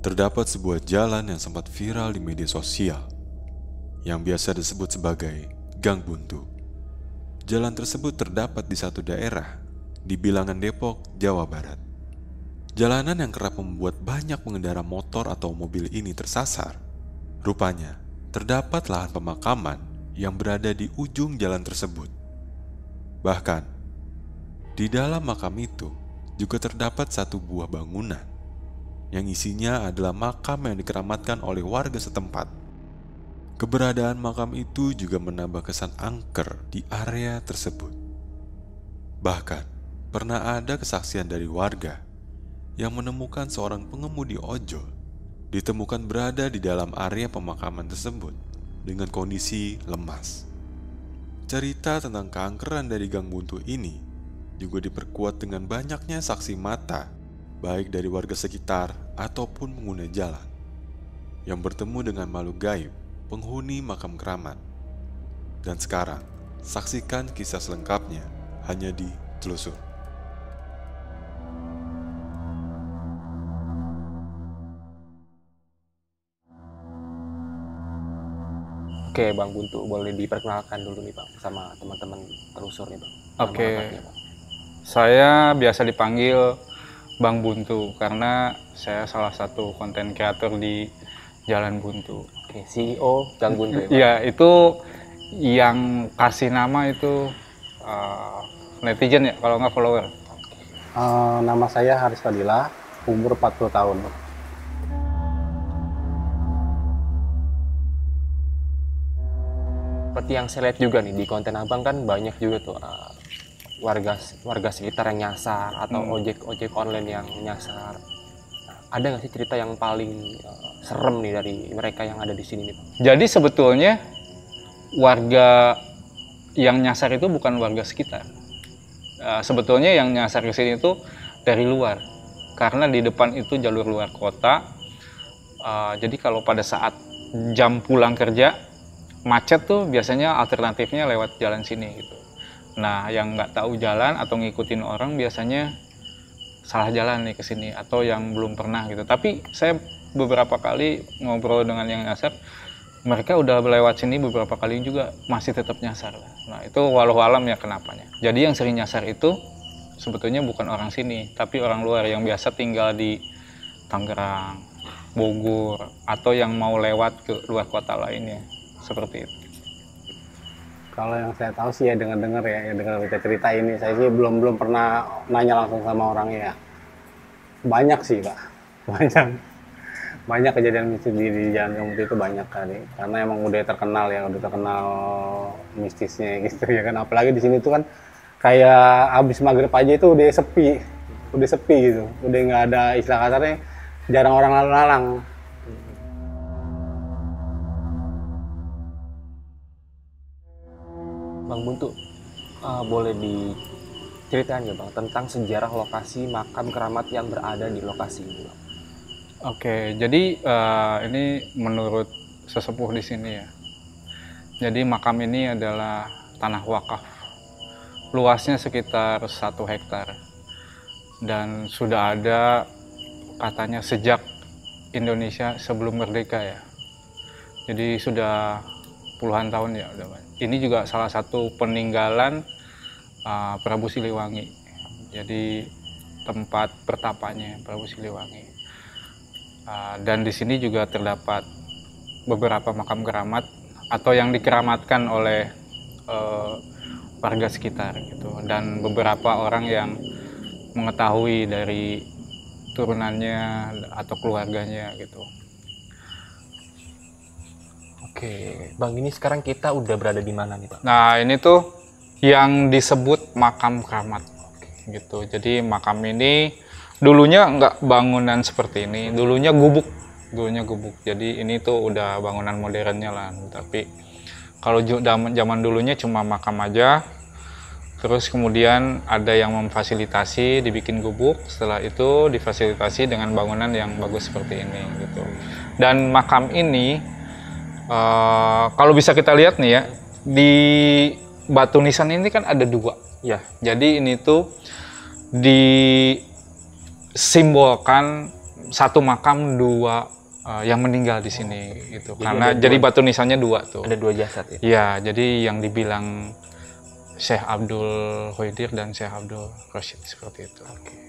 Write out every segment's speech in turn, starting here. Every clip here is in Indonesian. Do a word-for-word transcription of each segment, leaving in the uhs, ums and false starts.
terdapat sebuah jalan yang sempat viral di media sosial yang biasa disebut sebagai Gang Buntu. Jalan tersebut terdapat di satu daerah di bilangan Depok, Jawa Barat. Jalanan yang kerap membuat banyak pengendara motor atau mobil ini tersasar. Rupanya, terdapat lahan pemakaman yang berada di ujung jalan tersebut. Bahkan, di dalam makam itu juga terdapat satu buah bangunan yang isinya adalah makam yang dikeramatkan oleh warga setempat. Keberadaan makam itu juga menambah kesan angker di area tersebut. Bahkan, pernah ada kesaksian dari warga yang menemukan seorang pengemudi ojol ditemukan berada di dalam area pemakaman tersebut dengan kondisi lemas. Cerita tentang keangkeran dari Gang Buntu ini juga diperkuat dengan banyaknya saksi mata, baik dari warga sekitar ataupun pengguna jalan, yang bertemu dengan makhluk gaib penghuni makam keramat. Dan sekarang, saksikan kisah selengkapnya hanya di Telusur. Oke, Bang Buntu, boleh diperkenalkan dulu nih Bang sama teman-teman Telusur nih Bang. Oke, saya biasa dipanggil Bang Buntu karena saya salah satu konten kreator di Jalan Buntu. Oke, C E O Gang Buntu ya Bang? Iya, itu yang kasih nama itu uh, netizen ya, kalau nggak follower. Uh, nama saya Haris Fadila, umur empat puluh tahun. Seperti yang saya lihat juga nih di konten Abang kan banyak juga tuh uh, warga warga sekitar yang nyasar atau Hmm. ojek ojek online yang nyasar. Nah, ada nggak sih cerita yang paling uh, serem nih dari mereka yang ada di sini nih Bang? Jadi sebetulnya warga yang nyasar itu bukan warga sekitar. Uh, sebetulnya yang nyasar ke sini itu dari luar, karena di depan itu jalur luar kota. Uh, jadi kalau pada saat jam pulang kerja macet tuh biasanya alternatifnya lewat jalan sini gitu. Nah, yang nggak tahu jalan atau ngikutin orang biasanya salah jalan nih ke sini, atau yang belum pernah gitu. Tapi saya beberapa kali ngobrol dengan yang nyasar, mereka udah lewat sini beberapa kali juga masih tetap nyasar. Nah, itu walau alam ya kenapanya. Jadi yang sering nyasar itu sebetulnya bukan orang sini, tapi orang luar yang biasa tinggal di Tangerang, Bogor, atau yang mau lewat ke luar kota lainnya. Seperti itu. Kalau yang saya tahu sih ya dengar-dengar ya, ya dengar cerita ini, saya sih belum belum pernah nanya langsung sama orangnya ya. Banyak sih Pak, banyak banyak kejadian mistis di, di Jalan Gang Buntu itu banyak kali, karena emang udah terkenal ya, udah terkenal mistisnya gitu ya kan. Apalagi di sini tuh kan kayak abis maghrib aja itu udah sepi, udah sepi gitu, udah nggak ada, istilah kasarnya jarang orang lalu-lalang. Bang Buntu, uh, boleh diceritain ya Bang tentang sejarah lokasi makam keramat yang berada di lokasi ini Bang? Oke, jadi uh, ini menurut sesepuh di sini ya. Jadi makam ini adalah tanah wakaf. Luasnya sekitar satu hektar. Dan sudah ada katanya sejak Indonesia sebelum merdeka ya. Jadi sudah puluhan tahun ya udah. Ini juga salah satu peninggalan uh, Prabu Siliwangi. Jadi tempat pertapanya Prabu Siliwangi. Uh, dan di sini juga terdapat beberapa makam keramat atau yang dikeramatkan oleh uh, warga sekitar gitu, dan beberapa orang yang mengetahui dari turunannya atau keluarganya gitu. Oke, Bang, ini sekarang kita udah berada di mana nih Bang? Nah, ini tuh yang disebut makam keramat gitu. Jadi makam ini dulunya nggak bangunan seperti ini, dulunya gubuk, dulunya gubuk. Jadi ini tuh udah bangunan modernnya lah. Tapi kalau zaman zaman dulunya cuma makam aja. Terus kemudian ada yang memfasilitasi dibikin gubuk. Setelah itu difasilitasi dengan bangunan yang bagus seperti ini gitu. Dan makam ini uh, kalau bisa kita lihat nih ya, di batu nisan ini kan ada dua. Ya, jadi ini tuh disimbolkan satu makam dua uh, yang meninggal di sini gitu. Jadi Karena ada jadi dua- batu nisannya dua tuh. Ada dua jasad ya. Ya, jadi yang dibilang Syekh Abdul Khoidir dan Syekh Abdul Rashid seperti itu.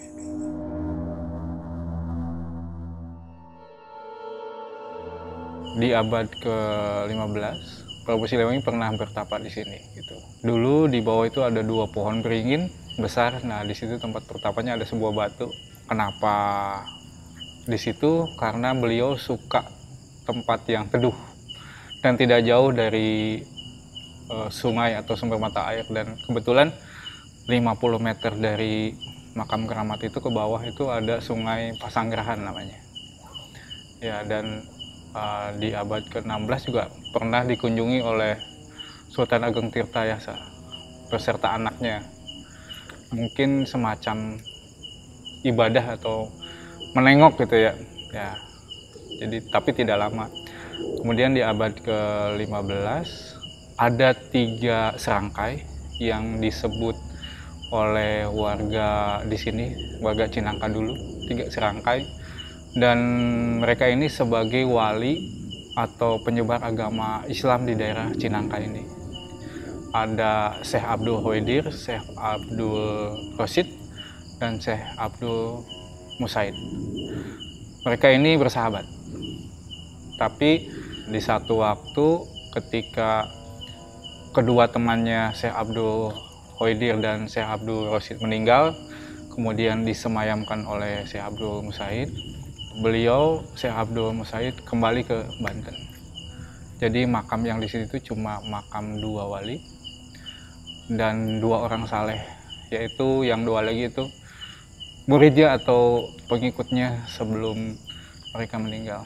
Di abad ke lima belas, Prabu Siliwangi pernah bertapa di sini gitu. Dulu di bawah itu ada dua pohon beringin besar. Nah, di situ tempat pertapanya ada sebuah batu. Kenapa di situ? Karena beliau suka tempat yang teduh dan tidak jauh dari uh, sungai atau sumber mata air, dan kebetulan lima puluh meter dari makam keramat itu ke bawah itu ada sungai Pasanggerahan namanya. Ya, dan uh, di abad ke enam belas juga pernah dikunjungi oleh Sultan Ageng Tirtayasa beserta anaknya. Mungkin semacam ibadah atau menengok gitu ya. Ya. Jadi tapi tidak lama. Kemudian di abad ke lima belas ada tiga serangkai yang disebut oleh warga di sini, warga Cinangka dulu, tiga serangkai, dan mereka ini sebagai wali atau penyebar agama Islam di daerah Cinangka ini. Ada Syekh Abdul Khoidir, Syekh Abdul Rashid, dan Syekh Abdul Musaid. Mereka ini bersahabat. Tapi di satu waktu ketika kedua temannya Syekh Abdul Khoidir dan Syekh Abdul Rashid meninggal, kemudian disemayamkan oleh Syekh Abdul Musaid, beliau Syekh Abdul Musaid kembali ke Banten. Jadi makam yang di situ cuma makam dua wali dan dua orang saleh, yaitu yang dua lagi itu muridnya atau pengikutnya sebelum mereka meninggal.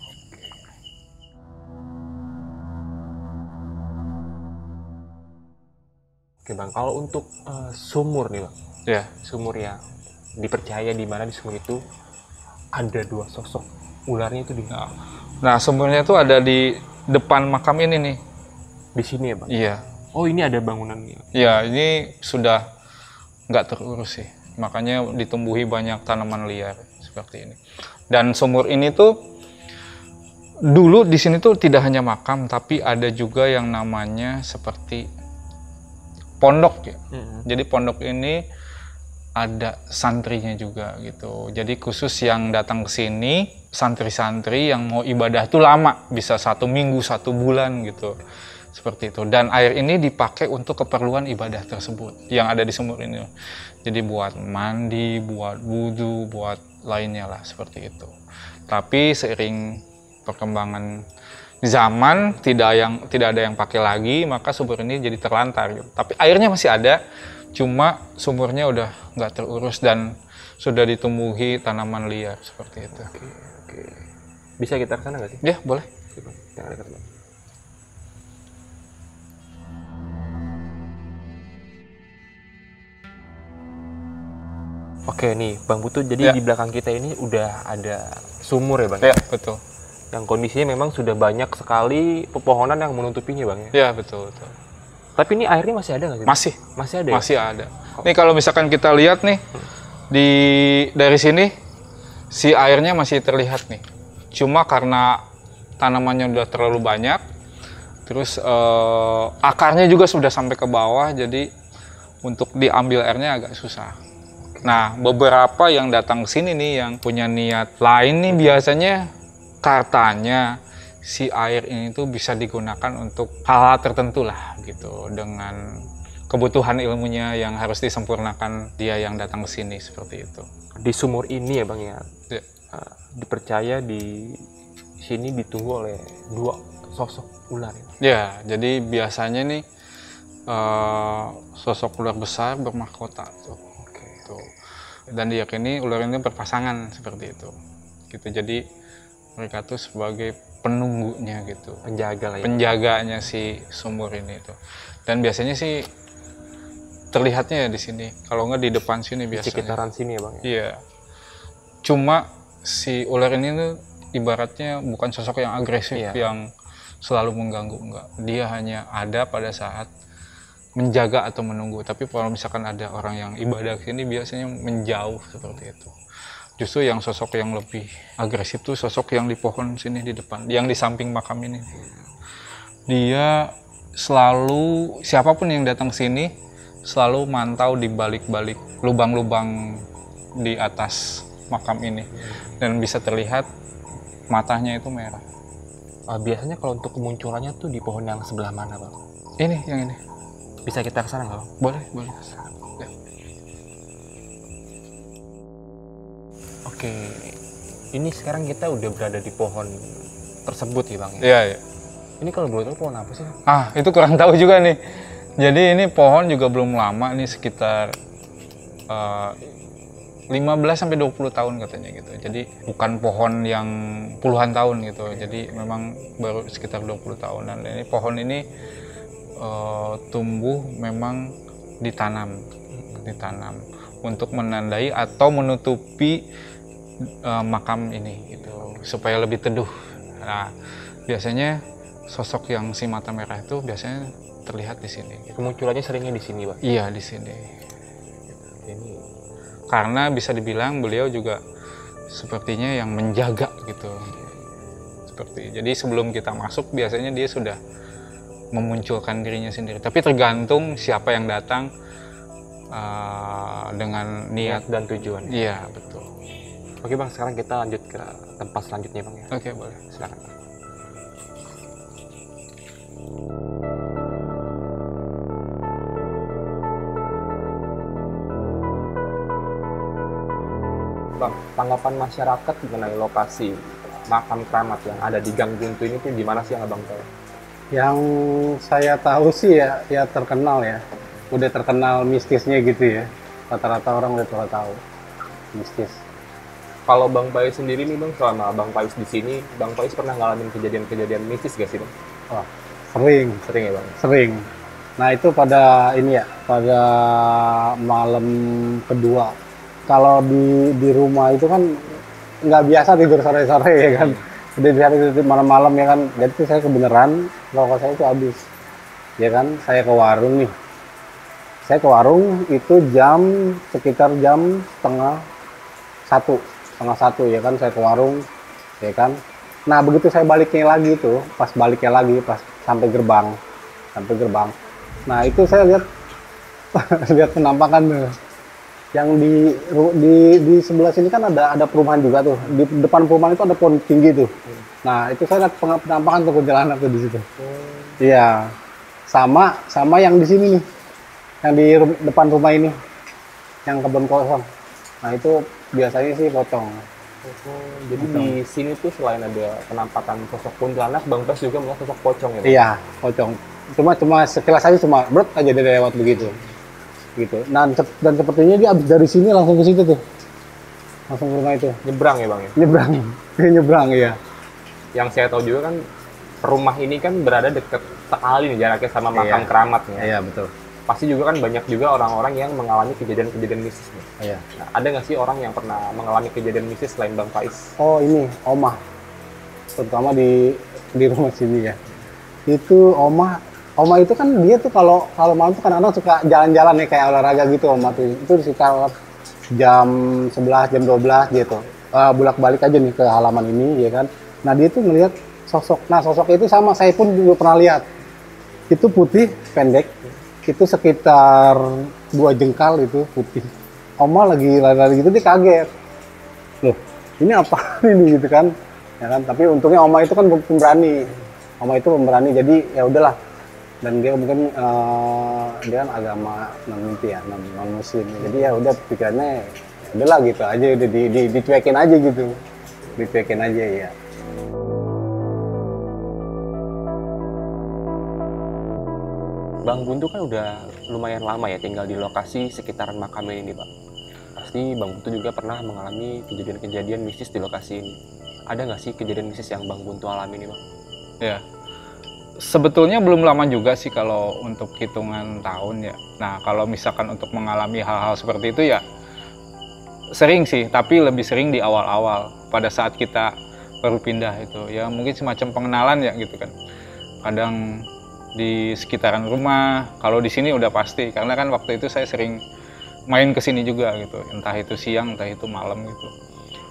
Oke Bang, kalau untuk uh, sumur nih Bang, Ya, sumur yang dipercaya di mana di sumur itu ada dua sosok ularnya itu di nah, nah sumbernya itu ada di depan makam ini nih. di sini ya Bang. Iya, Oh ini ada bangunannya. ya ini sudah nggak terurus sih, makanya ditumbuhi banyak tanaman liar seperti ini. Dan sumur ini tuh dulu di sini tuh tidak hanya makam, tapi ada juga yang namanya seperti pondok ya. Mm-hmm. Jadi pondok ini ada santrinya juga gitu. Jadi khusus yang datang ke sini santri-santri yang mau ibadah itu lama, bisa satu minggu, satu bulan gitu. Seperti itu. Dan air ini dipakai untuk keperluan ibadah tersebut yang ada di sumur ini. Jadi buat mandi, buat wudhu, buat lainnya lah seperti itu. Tapi seiring perkembangan zaman tidak yang tidak ada yang pakai lagi, maka sumur ini jadi terlantar gitu. Tapi airnya masih ada, cuma sumurnya udah nggak terurus dan sudah ditumbuhi tanaman liar seperti itu. Oke, oke. Bisa kita ke sana nggak sih? Ya, boleh. Oke, Bang. Kita ada ke sana. Oke nih Bang Putu, jadi Ya. di belakang kita ini udah ada sumur ya Bang? Ya, betul. Yang kondisinya memang sudah banyak sekali pepohonan yang menutupinya Bang ya? Ya, betul, betul. Tapi ini airnya masih ada nggak sih? Bang? Masih, Masih ada ya? masih ada. Nih kalau misalkan kita lihat nih di dari sini si airnya masih terlihat nih. Cuma karena tanamannya udah terlalu banyak, terus eh, akarnya juga sudah sampai ke bawah, jadi untuk diambil airnya agak susah. Nah, beberapa yang datang ke sini nih yang punya niat lain nih biasanya katanya si air ini tuh bisa digunakan untuk hal-hal tertentu lah gitu, dengan kebutuhan ilmunya yang harus disempurnakan dia yang datang ke sini seperti itu. Di sumur ini ya Bang ya, Ya. uh, dipercaya di sini ditunggu oleh dua sosok ular ya? Ya, jadi biasanya nih eh, sosok ular besar bermahkota tuh. Oke. Tuh. Dan diyakini ular ini berpasangan seperti itu. Gitu. Jadi mereka tuh sebagai penunggunya gitu. Penjaga lah ya? Penjaganya si sumur ini tuh. Dan biasanya sih terlihatnya ya di sini. Kalau nggak di depan sini Di biasanya. sekitaran sini ya Bang ya? Iya. Cuma si ular ini tuh ibaratnya bukan sosok yang agresif, Iya. yang selalu mengganggu, enggak. Dia hanya ada pada saat menjaga atau menunggu. Tapi kalau misalkan ada orang yang ibadah ke sini biasanya menjauh seperti itu. Justru yang sosok yang lebih agresif tuh sosok yang di pohon sini di depan, yang di samping makam ini. Dia selalu, siapapun yang datang sini, selalu mantau di balik-balik lubang-lubang di atas makam ini. Dan bisa terlihat matanya itu merah. Uh, biasanya kalau untuk kemunculannya tuh di pohon yang sebelah mana, Bang? Ini, yang ini. Bisa kita ke sana nggak, Bang? Boleh, boleh. Ya. Oke, ini sekarang kita udah berada di pohon tersebut ya, Bang? Ya? Iya, iya. Ini kalau boleh tahu pohon apa sih? Ah, itu kurang tahu juga nih. Jadi ini pohon juga belum lama nih, sekitar uh, lima belas sampai dua puluh tahun katanya gitu. Jadi bukan pohon yang puluhan tahun gitu. Jadi memang baru sekitar dua puluh tahunan. Dan ini pohon ini uh, tumbuh memang ditanam, ditanam untuk menandai atau menutupi uh, makam ini gitu, supaya lebih teduh. Nah, biasanya sosok yang si mata merah itu biasanya terlihat di sini. Gitu. Kemunculannya seringnya di sini, Bang? Iya, di sini. Ini Karena bisa dibilang beliau juga sepertinya yang menjaga gitu. Seperti jadi sebelum kita masuk biasanya dia sudah memunculkan dirinya sendiri. Tapi tergantung siapa yang datang uh, dengan niat dan tujuan. Iya, betul. Oke, Bang, sekarang kita lanjut ke tempat selanjutnya, Bang, ya. Oke, boleh. Silakan, Bang. Bang, tanggapan masyarakat mengenai lokasi makam keramat yang ada di Gang Buntu ini tuh gimana sih yang Abang tahu? Yang saya tahu sih ya, ya terkenal ya. Udah terkenal mistisnya gitu ya. Rata-rata orang udah pada tahu mistis. Kalau Bang Pais sendiri nih, Bang, selama Bang Pais di sini, Bang Pais pernah ngalamin kejadian-kejadian mistis gak sih, Bang? Wah, sering, Sering ya, Bang? sering. Nah itu pada ini ya, pada malam kedua. Kalau di di rumah itu kan nggak biasa tidur sore-sore ya kan. Udah di hari itu malam-malam ya kan. Jadi itu saya kebenaran rokok saya itu habis. Ya kan, saya ke warung nih. Saya ke warung itu jam sekitar jam setengah satu, setengah satu ya kan. Saya ke warung, ya kan. Nah begitu saya baliknya lagi itu, pas baliknya lagi, pas sampai gerbang, sampai gerbang. Nah itu saya lihat, lihat penampakan tuh. Yang di di di sebelah sini kan ada ada perumahan juga tuh. Di depan perumahan itu ada pohon tinggi tuh. Nah itu saya lihat penampakan tuh kuntilanak tuh di situ. Iya. Sama sama yang di sini nih, yang di depan rumah ini, yang kebun kosong. Nah itu biasanya sih pocong. Oh, jadi di sini tuh selain ada penampakan sosok kuntilanak, Bang Pais juga melihat sosok pocong ya, Bang? Iya, pocong. Cuma cuma sekilas aja cuma brut aja dia lewat begitu. Gitu. Nah, dan sepertinya dia habis dari sini langsung ke situ tuh. Langsung ke rumah itu. Nyebrang ya, Bang, ya? Nyebrang. Dia nyebrang ya. Yang saya tahu juga kan rumah ini kan berada dekat sekali nih jaraknya sama makam Iya. keramatnya. Iya, betul. Pasti juga kan banyak juga orang-orang yang mengalami kejadian-kejadian mistis nih. Iya. Nah, ada nggak sih orang yang pernah mengalami kejadian mistis selain Bang Pais? Oh, ini Oma. Terutama di di rumah sini ya. Itu Oma Oma itu kan dia tuh kalau kalau malam tuh kadang-kadang suka jalan-jalan ya kayak olahraga gitu Oma tuh. Itu sekitar jam sebelas, jam dua belas gitu. Uh, bolak-balik aja nih ke halaman ini ya kan. Nah, dia tuh melihat sosok. Nah, sosok itu sama saya pun juga pernah lihat. Itu putih, pendek. Itu sekitar dua jengkal itu putih. Oma lagi lari-lari gitu dia kaget. Loh, ini apa ini gitu kan? Ya kan, tapi untungnya Oma itu kan pemberani. Oma itu pemberani jadi ya udahlah. Dan dia mungkin uh, dia kan agama non mimpi ya, non, non muslim. Jadi ya udah pikirannya ya udahlah gitu aja, udah di, di, dicuekin aja gitu, dicuekin aja ya. Bang Buntu kan udah lumayan lama ya tinggal di lokasi sekitaran makam ini, Pak. Pasti Bang Buntu juga pernah mengalami kejadian-kejadian mistis di lokasi ini. Ada nggak sih kejadian mistis yang Bang Buntu alami ini, Bang? Ya. Sebetulnya belum lama juga sih kalau untuk hitungan tahun ya. Nah, kalau misalkan untuk mengalami hal-hal seperti itu ya sering sih, tapi lebih sering di awal-awal pada saat kita baru pindah itu. Ya mungkin semacam pengenalan ya gitu kan. Kadang di sekitaran rumah, kalau di sini udah pasti karena kan waktu itu saya sering main ke sini juga gitu. Entah itu siang, entah itu malam gitu.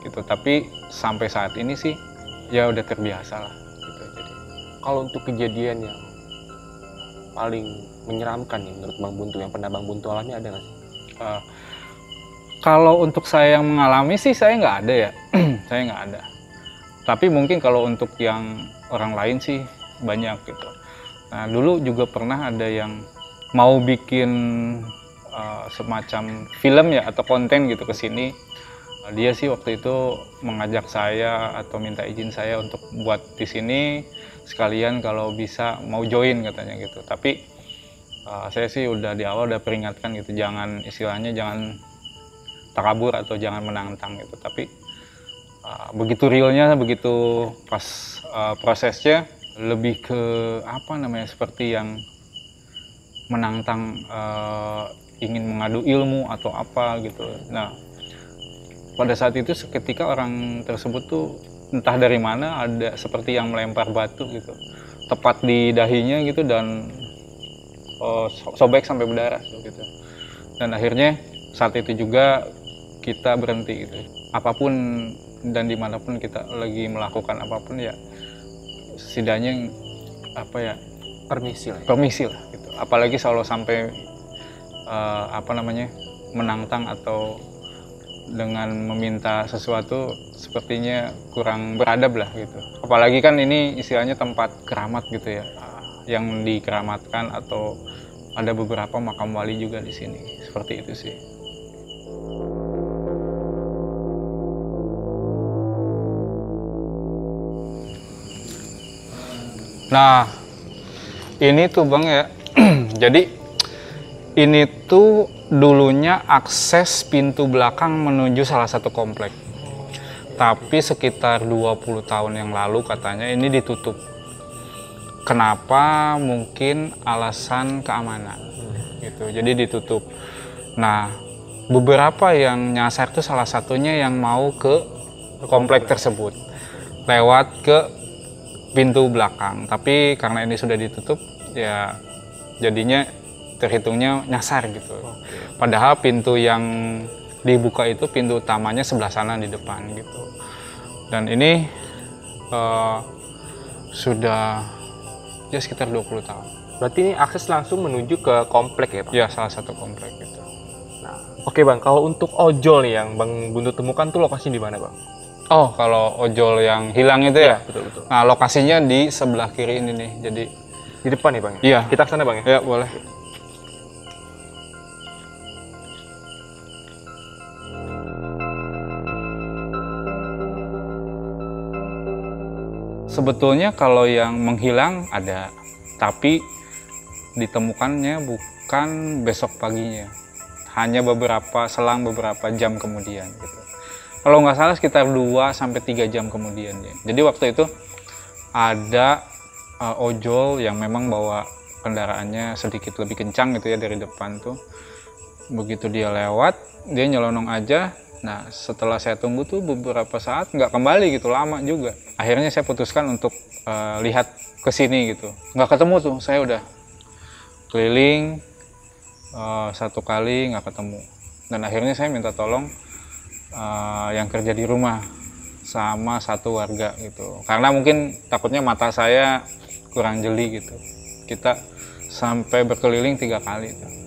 gitu. Tapi sampai saat ini sih ya udah terbiasa lah gitu. Jadi Kalau untuk kejadian yang paling menyeramkan nih menurut Bang Buntu yang pernah Bang Buntu alami ada nggak sih? uh, kalau untuk saya yang mengalami sih saya nggak ada ya. Saya nggak ada. Tapi mungkin kalau untuk yang orang lain sih banyak gitu. Nah dulu juga pernah ada yang mau bikin uh, semacam film ya atau konten gitu ke sini. Uh, dia sih waktu itu mengajak saya atau minta izin saya untuk buat di sini sekalian kalau bisa mau join katanya gitu. Tapi uh, saya sih udah di awal udah peringatkan gitu, jangan istilahnya jangan takabur atau jangan menantang gitu. Tapi uh, begitu realnya, begitu pas uh, prosesnya lebih ke apa namanya seperti yang menantang, uh, ingin mengadu ilmu atau apa gitu. Nah pada saat itu seketika orang tersebut tuh entah dari mana ada seperti yang melempar batu gitu tepat di dahinya gitu dan uh, sobek sampai berdarah gitu. Dan akhirnya saat itu juga kita berhenti gitu. Apapun dan dimanapun kita lagi melakukan apapun ya setidaknya apa ya Permisi lah. Ya. permisi lah gitu. Apalagi kalau sampai uh, apa namanya menantang atau dengan meminta sesuatu sepertinya kurang beradab lah gitu. Apalagi kan ini istilahnya tempat keramat gitu ya, yang dikeramatkan atau ada beberapa makam wali juga di sini. Seperti itu sih. Nah, ini tuh Bang ya. Jadi ini tuh dulunya akses pintu belakang menuju salah satu komplek. Tapi sekitar dua puluh tahun yang lalu katanya ini ditutup. Kenapa? Mungkin alasan keamanan. Gitu. Jadi ditutup. Nah, beberapa yang nyasar tuh salah satunya yang mau ke komplek tersebut lewat ke pintu belakang. Tapi karena ini sudah ditutup, ya jadinya terhitungnya nyasar gitu. Padahal pintu yang dibuka itu pintu utamanya sebelah sana di depan gitu. Dan ini uh, sudah ya sekitar dua puluh tahun. Berarti ini akses langsung menuju ke komplek ya Pak? Ya salah satu komplek gitu. Nah, oke Bang, kalau untuk ojol nih yang Bang Buntu temukan tuh lokasinya di mana Bang? Oh, kalau ojol yang hilang itu ya? Betul betul. Nah, lokasinya di sebelah kiri ini nih. Jadi Di depan nih Bang? Ya? iya. Kita ke sana Bang ya? Ya, boleh. Sebetulnya kalau yang menghilang ada, tapi ditemukannya bukan besok paginya, hanya beberapa selang beberapa jam kemudian gitu. Kalau nggak salah sekitar dua sampai tiga jam kemudian ya. Jadi waktu itu ada uh, ojol yang memang bawa kendaraannya sedikit lebih kencang gitu ya dari depan tuh. Begitu dia lewat, dia nyelonong aja. Nah setelah saya tunggu tuh beberapa saat nggak kembali gitu, lama juga. Akhirnya saya putuskan untuk uh, lihat ke sini gitu. Nggak ketemu tuh, saya udah keliling uh, satu kali nggak ketemu. Dan akhirnya saya minta tolong uh, yang kerja di rumah sama satu warga gitu. Karena mungkin takutnya mata saya kurang jeli gitu. Kita sampai berkeliling tiga kali tuh.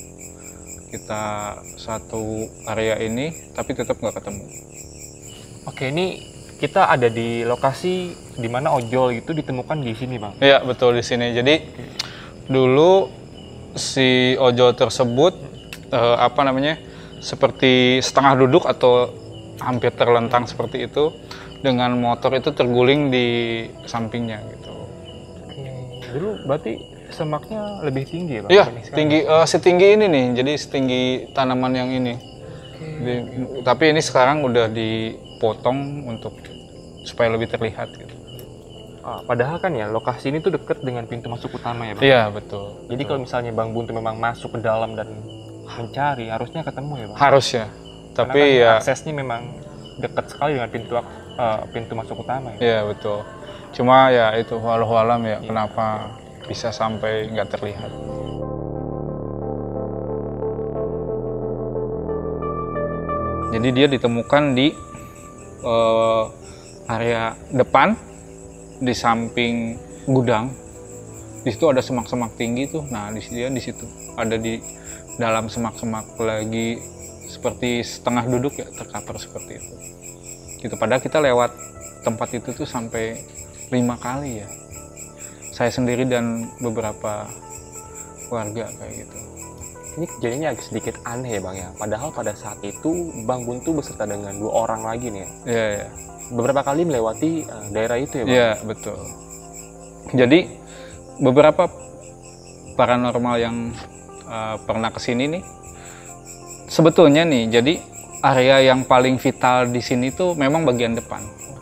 Kita satu area ini tapi tetap nggak ketemu. Oke, ini kita ada di lokasi di mana ojol itu ditemukan di sini Bang? Iya betul di sini. Jadi dulu si ojol tersebut eh, apa namanya seperti setengah duduk atau hampir terlentang seperti itu dengan motor itu terguling di sampingnya gitu. Oke, dulu berarti semaknya lebih tinggi ya Bang? Iya, dibanding sekarang? tinggi uh, setinggi ini nih. Jadi setinggi tanaman yang ini. Di, tapi ini sekarang udah dipotong untuk supaya lebih terlihat gitu. Ah, padahal kan ya lokasi ini tuh deket dengan pintu masuk utama ya Bang? Iya, betul. Jadi kalau misalnya Bang Buntu memang masuk ke dalam dan mencari, harusnya ketemu ya Bang? Harus ya. Tapi Karena kan ya aksesnya memang dekat sekali dengan pintu uh, pintu masuk utama ya. iya betul. Cuma ya itu walau alam ya, Iya. kenapa bisa sampai nggak terlihat. Jadi dia ditemukan di eh, area depan di samping gudang. Di situ ada semak-semak tinggi tuh. Nah, di dia di situ ada di dalam semak-semak lagi seperti setengah duduk ya, tercover seperti itu. Gitu. Padahal kita lewat tempat itu tuh sampai lima kali ya. Saya sendiri dan beberapa warga kayak gitu. Ini kejadiannya agak sedikit aneh ya Bang ya. Padahal pada saat itu Bang Buntu beserta dengan dua orang lagi nih ya. Iya, iya. Beberapa kali melewati uh, daerah itu ya Bang? Iya, betul. Jadi beberapa paranormal yang uh, pernah kesini nih, sebetulnya nih, jadi area yang paling vital di sini tuh memang bagian depan.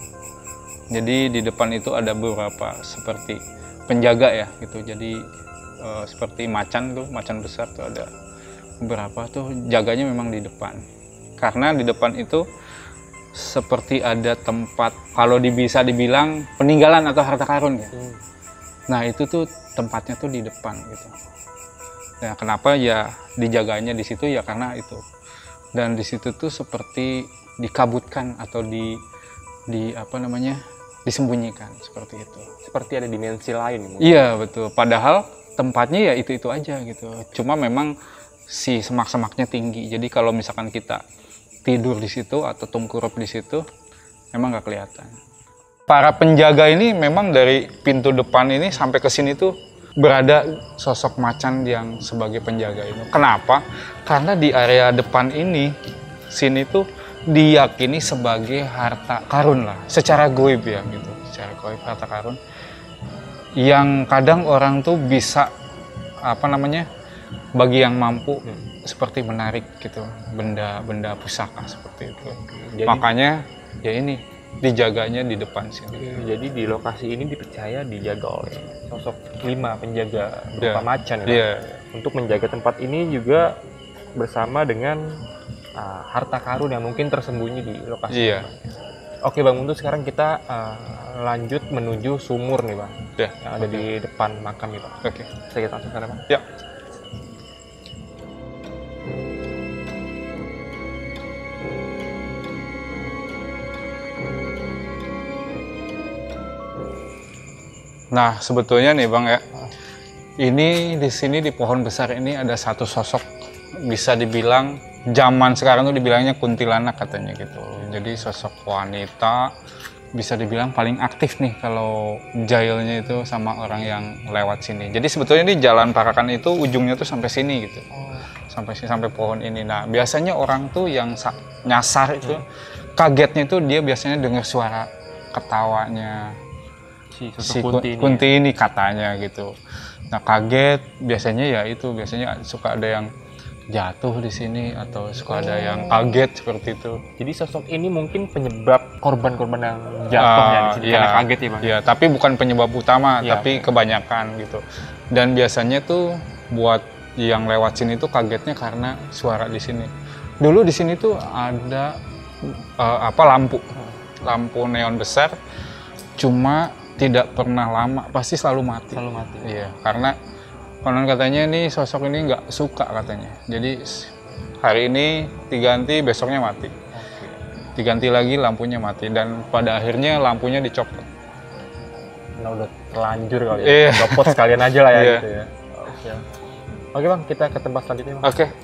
Jadi di depan itu ada beberapa seperti penjaga ya gitu. Jadi uh, seperti macan tuh, macan besar tuh ada beberapa tuh jaganya memang di depan. Karena di depan itu seperti ada tempat kalau bisa dibilang peninggalan atau harta karun ya. Hmm. Nah itu tuh tempatnya tuh di depan gitu. Nah kenapa ya dijaganya di situ ya karena itu. Dan di situ tuh seperti dikabutkan atau di di apa namanya disembunyikan seperti itu. Seperti ada dimensi lain. Iya betul. Padahal tempatnya ya itu itu aja gitu. Cuma memang si semak-semaknya tinggi. Jadi kalau misalkan kita tidur di situ atau tungkurup di situ, memang nggak kelihatan. Para penjaga ini memang dari pintu depan ini sampai ke sini tuh berada sosok macan yang sebagai penjaga ini. Kenapa? Karena di area depan ini, sini tuh diyakini sebagai harta karun lah, secara goib ya gitu, secara goib harta karun. Yang kadang orang tuh bisa apa namanya, bagi yang mampu hmm. seperti menarik gitu, benda-benda pusaka seperti itu. Jadi, makanya ya ini dijaganya di depan sini. Jadi di lokasi ini dipercaya dijaga oleh sosok lima penjaga berupa yeah. macan ya. Yeah. Untuk menjaga tempat ini juga bersama dengan uh, harta karun yang mungkin tersembunyi di lokasi. Yeah. Oke Bang Buntu, sekarang kita uh, lanjut menuju sumur nih Bang. Yeah. Yang ada okay. di depan makam nih Bang. Oke. Okay. Saya langsung sana Bang. Ya. Yeah. Nah, sebetulnya nih Bang ya, ini di sini di pohon besar ini ada satu sosok, bisa dibilang zaman sekarang tuh dibilangnya kuntilanak katanya gitu. Jadi sosok wanita bisa dibilang paling aktif nih kalau jailnya itu sama orang yang lewat sini. Jadi sebetulnya di Jalan Parakan itu ujungnya tuh sampai sini gitu. Sampai sini, sampai pohon ini. Nah, biasanya orang tuh yang nyasar itu kagetnya itu dia biasanya dengar suara ketawanya si, si kunti, ini, kunti ini katanya gitu. Nah kaget biasanya ya itu biasanya suka ada yang jatuh di sini atau suka ada yang kaget seperti itu. Jadi sosok ini mungkin penyebab korban-korban yang jatuh uh, ya di sini iya, karena kaget ya Bang. Iya, tapi bukan penyebab utama, iya. tapi kebanyakan gitu. Dan biasanya tuh buat yang lewat sini tuh kagetnya karena suara di sini. Dulu di sini tuh ada uh, apa lampu, lampu neon besar, cuma tidak pernah lama, pasti selalu mati. Selalu mati. Iya, karena konon katanya nih sosok ini nggak suka katanya. Jadi hari ini diganti, besoknya mati. Oke. Diganti lagi lampunya mati dan pada akhirnya lampunya dicopot. Nah udah terlanjur kali ya. Iya. Copot sekalian aja lah ya iya. gitu ya. Oke. Oke Bang, kita ke tempat selanjutnya Bang. Oke.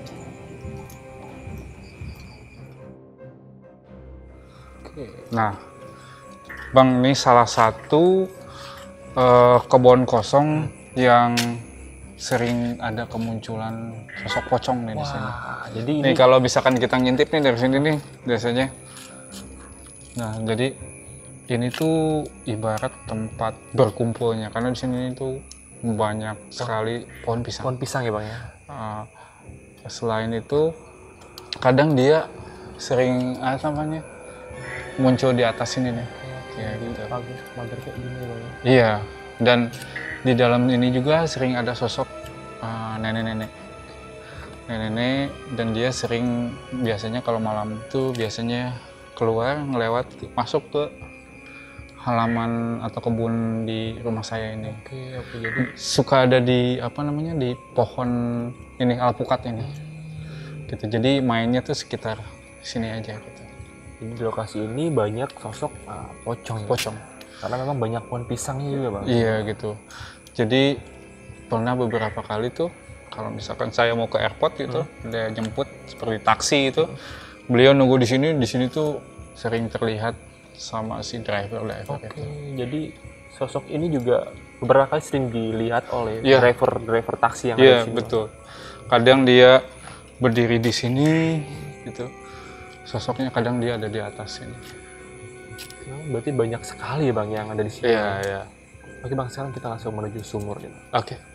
Nah, Bang, ini salah satu uh, kebun kosong yang sering ada kemunculan sosok pocong nih. Wah, di sini. Jadi ini kalau misalkan kita ngintip nih dari sini nih biasanya. Nah, jadi ini tuh ibarat tempat berkumpulnya karena di sini tuh banyak sekali pohon pisang. Pohon pisang ya Bang ya. Uh, selain itu kadang dia sering apa namanya muncul di atas sini nih. Ya, gitu. Bagus, mager kayak gini Bang. Iya, dan di dalam ini juga sering ada sosok uh, nenek-nenek. Nenek-nenek dan dia sering biasanya kalau malam itu biasanya keluar ngelewat masuk ke halaman atau kebun di rumah saya ini. Oke, oke. Jadi suka ada di apa namanya di pohon ini alpukat ini. Gitu. Jadi mainnya tuh sekitar sini aja gitu. Jadi di lokasi ini banyak sosok uh, pocong, ya? Pocong. Karena memang banyak pohon pisangnya juga bang. Iya gitu. Jadi pernah beberapa kali tuh kalau misalkan saya mau ke airport gitu, hmm. dia jemput seperti taksi itu, hmm. beliau nunggu di sini, di sini tuh sering terlihat sama si driver driver Oke, itu. Jadi sosok ini juga beberapa kali sering dilihat oleh yeah. driver driver taksi yang yeah, ada di sini. Betul. Kadang dia berdiri di sini gitu. Sosoknya kadang dia ada di atas sini. Oh, berarti banyak sekali ya bang yang ada di sini. Iya, iya. Oke bang, sekarang kita langsung menuju sumur. Ya, Oke. Okay.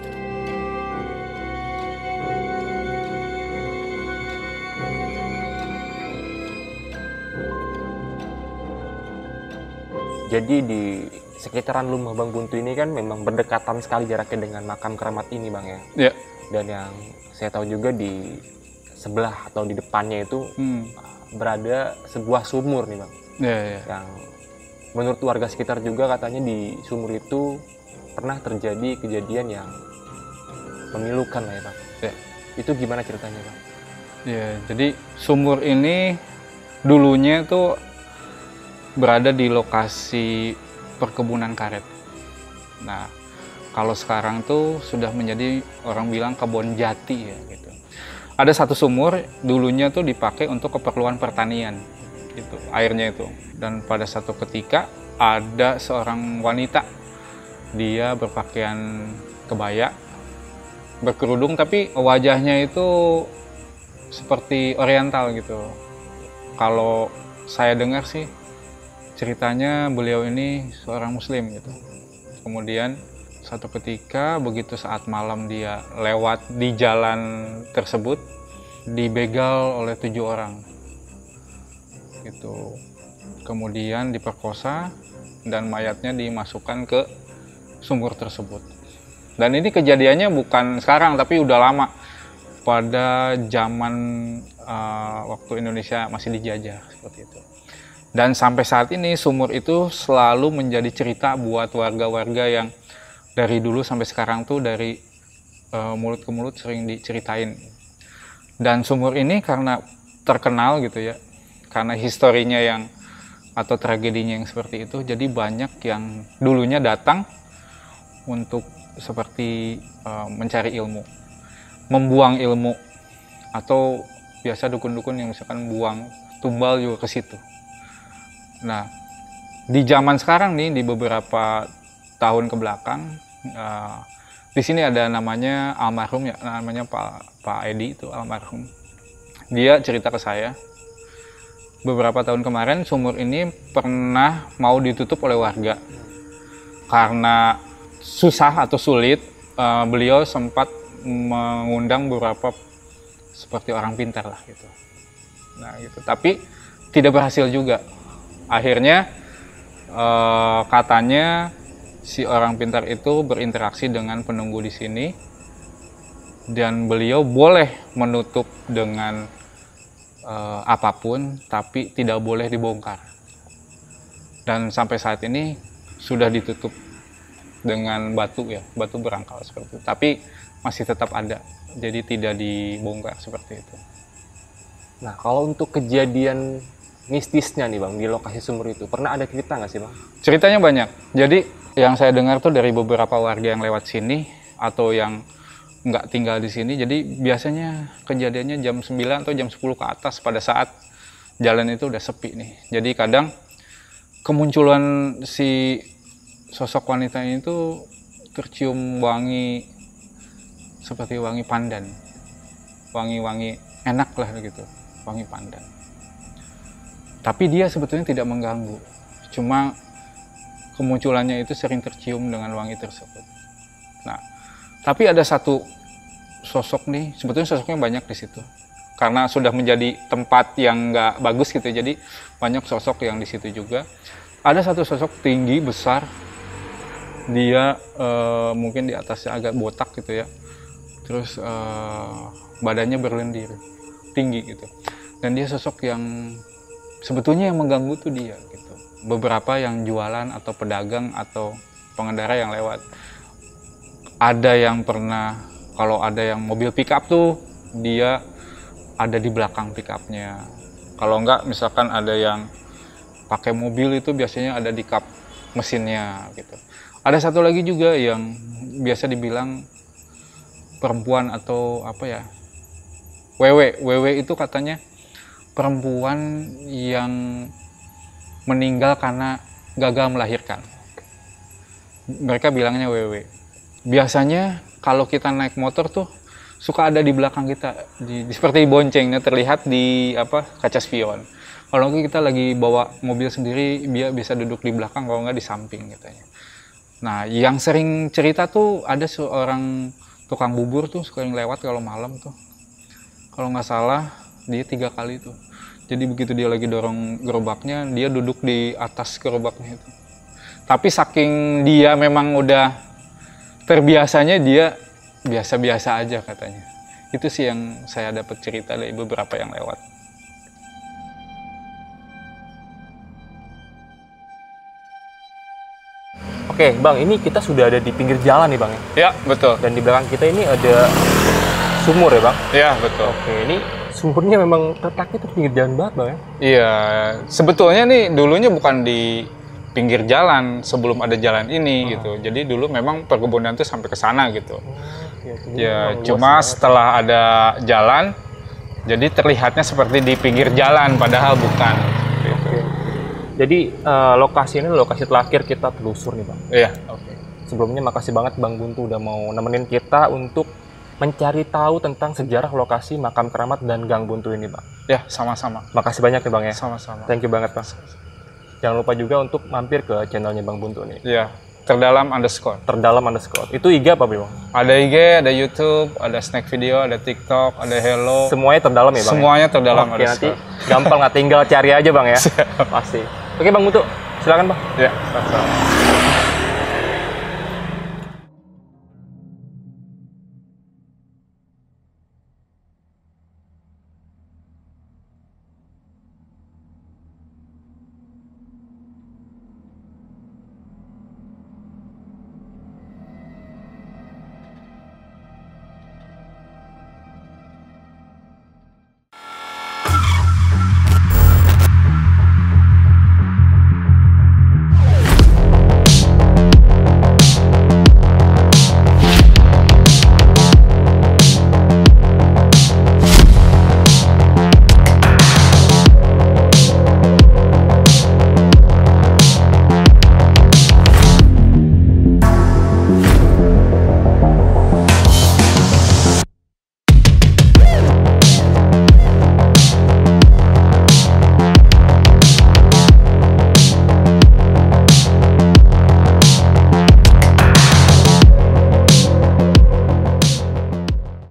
Jadi di sekitaran rumah Bang Buntu ini kan memang berdekatan sekali jaraknya dengan makam keramat ini bang ya. Iya. Dan yang saya tahu juga di sebelah atau di depannya itu hmm. berada sebuah sumur nih bang. Iya, iya. Yang menurut warga sekitar juga katanya di sumur itu pernah terjadi kejadian yang memilukan lah ya bang. Iya. Itu gimana ceritanya bang? Iya, jadi sumur ini dulunya tuh berada di lokasi perkebunan karet. Nah, kalau sekarang tuh sudah menjadi orang bilang kebun jati ya gitu. Ada satu sumur dulunya tuh dipakai untuk keperluan pertanian gitu, airnya itu. Dan pada satu ketika ada seorang wanita, dia berpakaian kebaya, berkerudung tapi wajahnya itu seperti oriental gitu. Kalau saya dengar sih ceritanya beliau ini seorang muslim gitu. Kemudian satu ketika begitu saat malam dia lewat di jalan tersebut dibegal oleh tujuh orang gitu. Kemudian diperkosa dan mayatnya dimasukkan ke sumur tersebut. Dan ini kejadiannya bukan sekarang tapi udah lama, pada zaman uh, waktu Indonesia masih dijajah seperti itu. Dan sampai saat ini sumur itu selalu menjadi cerita buat warga-warga yang dari dulu sampai sekarang tuh dari uh, mulut ke mulut sering diceritain. Dan sumur ini karena terkenal gitu ya, karena historinya yang atau tragedinya yang seperti itu, jadi banyak yang dulunya datang untuk seperti uh, mencari ilmu, membuang ilmu, atau biasa dukun-dukun yang misalkan buang tumbal juga ke situ. Nah, di zaman sekarang nih, di beberapa tahun ke belakang, uh, di sini ada namanya almarhum ya, namanya Pak Pak Edi itu almarhum. Dia cerita ke saya, beberapa tahun kemarin sumur ini pernah mau ditutup oleh warga karena susah atau sulit. Uh, beliau sempat mengundang beberapa seperti orang pintar lah gitu. Nah gitu, tapi tidak berhasil juga. Akhirnya uh, katanya si orang pintar itu berinteraksi dengan penunggu di sini dan beliau boleh menutup dengan uh, apapun, tapi tidak boleh dibongkar. Dan sampai saat ini sudah ditutup dengan batu ya, batu berangkal seperti itu. Tapi masih tetap ada, jadi tidak dibongkar seperti itu. Nah, kalau untuk kejadian mistisnya nih bang di lokasi sumur itu pernah ada cerita nggak sih bang? Ceritanya banyak. Jadi yang saya dengar tuh dari beberapa warga yang lewat sini atau yang nggak tinggal di sini. Jadi biasanya kejadiannya jam sembilan atau jam sepuluh ke atas pada saat jalan itu udah sepi nih. Jadi kadang kemunculan si sosok wanita ini tuh tercium wangi seperti wangi pandan, wangi-wangi enak lah gitu, wangi pandan. Tapi dia sebetulnya tidak mengganggu, cuma kemunculannya itu sering tercium dengan wangi tersebut. Nah, tapi ada satu sosok nih, sebetulnya sosoknya banyak di situ, karena sudah menjadi tempat yang nggak bagus gitu, jadi banyak sosok yang di situ juga. Ada satu sosok tinggi besar, dia uh, mungkin di atasnya agak botak gitu ya, terus uh, badannya berlendir, tinggi gitu, dan dia sosok yang sebetulnya yang mengganggu tuh dia gitu. Beberapa yang jualan atau pedagang atau pengendara yang lewat. Ada yang pernah, kalau ada yang mobil pickup tuh dia ada di belakang pickupnya. Kalau enggak misalkan ada yang pakai mobil itu biasanya ada di kap mesinnya gitu. Ada satu lagi juga yang biasa dibilang perempuan atau apa ya, wewe. Wewe itu katanya perempuan yang meninggal karena gagal melahirkan. Mereka bilangnya wewe. Biasanya kalau kita naik motor tuh suka ada di belakang kita, di, di, seperti boncengnya terlihat di apa kaca spion. Kalau kita lagi bawa mobil sendiri, dia bisa duduk di belakang, kalau nggak di samping katanya. Nah, yang sering cerita tuh ada seorang tukang bubur tuh suka yang lewat kalau malam tuh. Kalau nggak salah dia tiga kali tuh. Jadi begitu dia lagi dorong gerobaknya, dia duduk di atas gerobaknya itu. Tapi saking dia memang udah terbiasanya, dia biasa-biasa aja katanya. Itu sih yang saya dapat cerita dari beberapa yang lewat. Oke, Bang, ini kita sudah ada di pinggir jalan nih, Bang. Ya, betul. Dan di belakang kita ini ada sumur ya, Bang? Ya, betul. Oke, ini sumurnya memang letaknya tuh pinggir jalan banget, Bang ya? Iya, sebetulnya nih dulunya bukan di pinggir jalan sebelum ada jalan ini oh. gitu. Jadi dulu memang perkebunan tuh sampai ke sana gitu. Oh, ya, ya cuma setelah ada jalan, jadi terlihatnya seperti di pinggir jalan, padahal bukan. Gitu. Oke. Jadi uh, lokasi ini lokasi terakhir kita telusur nih, Bang. Iya. Oke. Sebelumnya makasih banget Bang Buntu udah mau nemenin kita untuk mencari tahu tentang sejarah lokasi makam keramat dan Gang Buntu ini, Bang. Ya, sama-sama. Makasih banyak ya, Bang ya. Sama-sama. Thank you banget, Bang. Jangan lupa juga untuk mampir ke channelnya Bang Buntu nih. Iya, terdalam underscore. Terdalam underscore. Itu I G apa, Bang? Ada I G, ada YouTube, ada snack video, ada TikTok, ada Hello. Semuanya terdalam ya, Bang? Semuanya ya? terdalam Oke, underscore. Nanti gampang nggak tinggal cari aja, Bang ya. Pasti. Oke, Bang Buntu. Silakan, Bang. Ya, sama-sama.